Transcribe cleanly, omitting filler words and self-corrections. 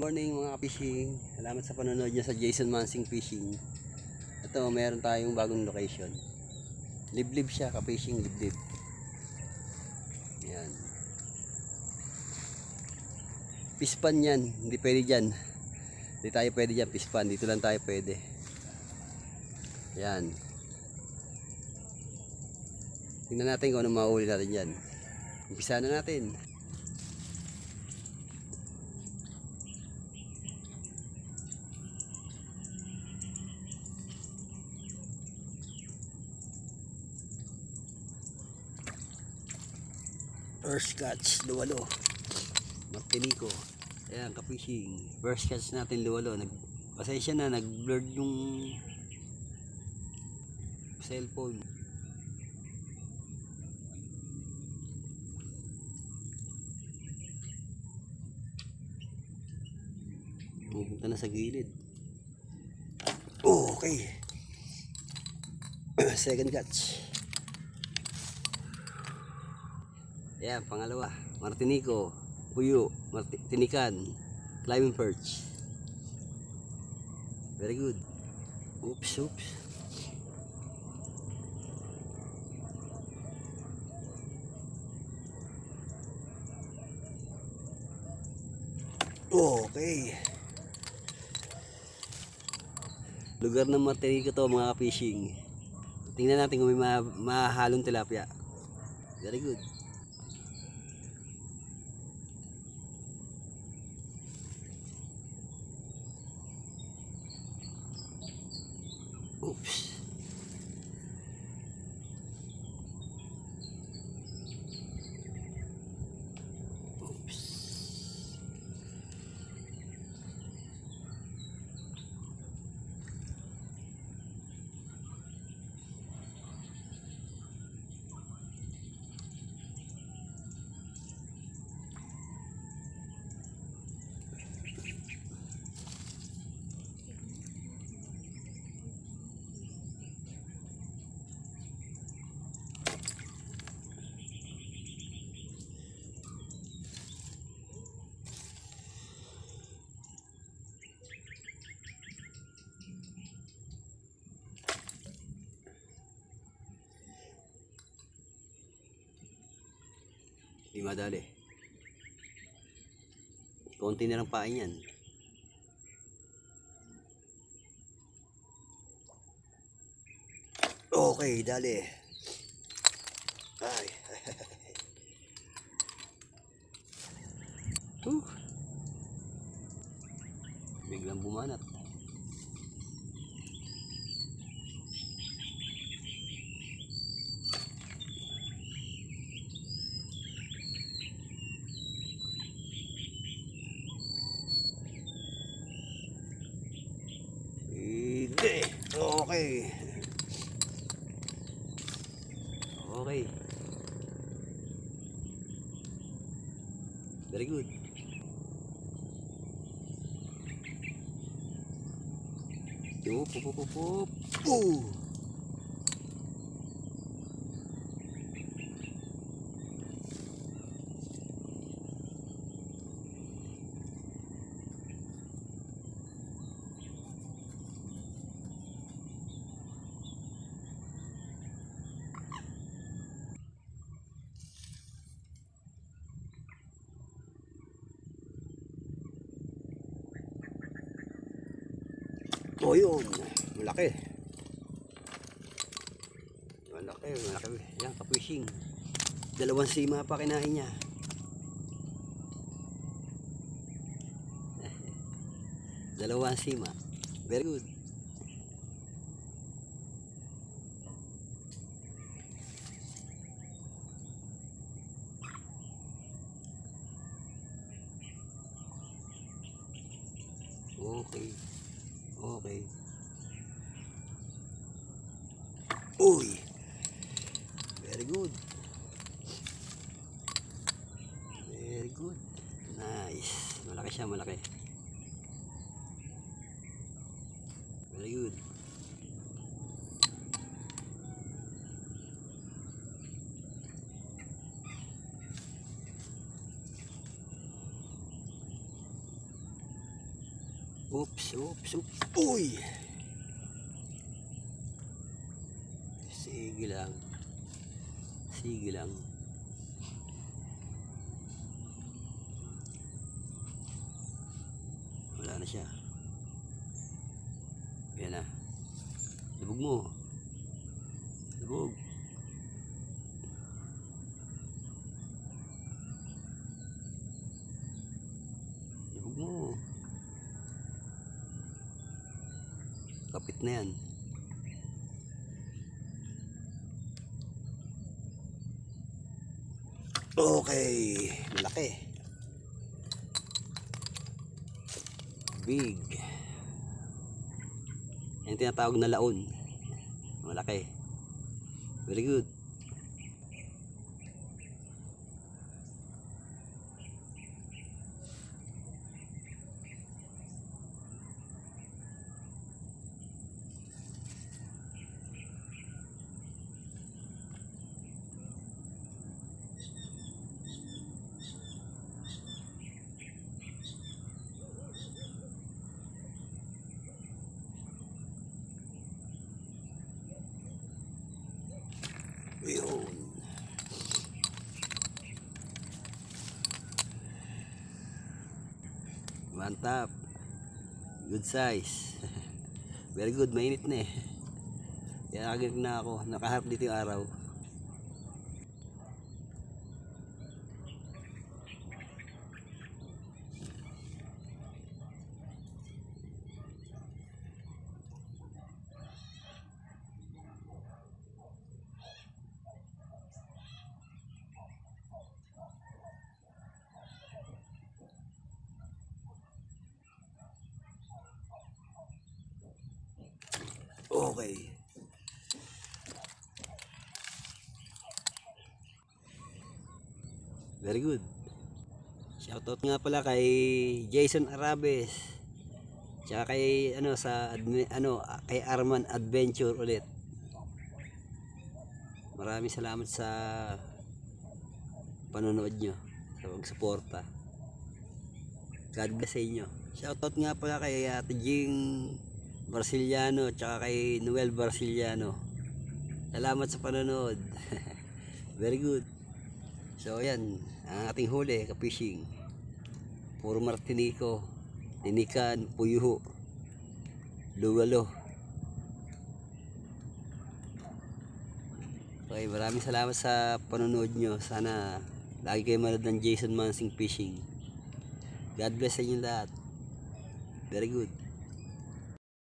Morning mga fishing. Salamat sa panonood niyo sa Jason Mansing Fishing. Ito, meron tayong bagong location. Liblib siya, ka-fishing liblib. Yan. Pispan yan, hindi pwede dyan. Hindi tayo pwede dyan, pispan. Dito lang tayo pwede. Yan. Tingnan natin kung ano mahuli natin dyan. Umpisa na natin. First catch, luwalo. Martinico. Ayan, ka-fishing. First catch natin, luwalo. Pasensya na, nag-blurred yung cellphone. Pupunta na sa gilid. Oh, okay. Second catch. Ayan, pangalawa. Martinico, puyo, tinikan, climbing perch. Very good. Oops, oops. Okay. Lugar ng Martinico to mga fishing. Tingnan natin kung may mahalong tilapia. Very good. Oops. Oops. Di madali. Konti na lang pain yan. Okay, dali. Ay. Biglang bumanat. Okay. Okay. Very good. Yup. Oh, yun. Malaki. Yan, ka-fishing. Dalawang sima pa kinain niya. Dalawang sima. Very good. Okay. Okay. Uy. Very good. Very good. Nice. Malaki siya, malaki. Very good. Oops, oops, oops. Uy! Sige lang. Sige lang. Wala na siya. Yan na. Lubog mo. Lubog. Lubog mo. Kapit na yan. Okay. Malaki. Big. Yan tinatawag na laon. Malaki. Very good. Yun. Mantap. Good size. Very good. Mainit na eh. Kaya agad na ako. Nakaharap dito yung araw. Okay. Very good. Shoutout nga pala kay Jason Arabes. Tsaka kay kay Arman Adventure ulit. Maraming salamat sa panonood nyo, sa pagsuporta. God bless sa inyo. Shoutout nga pala kay Ate Jing Barciliano tsaka kay Noel Barciliano. Salamat sa panonood. Very good. So yan, ang ating huli, ka-fishing. Puro martinico, tinikan, puyuho, luwalo. Okay, maraming salamat sa panonood nyo. Sana lagi kayo manood ng Jason Mansing Fishing. God bless sa inyo lahat. Very good.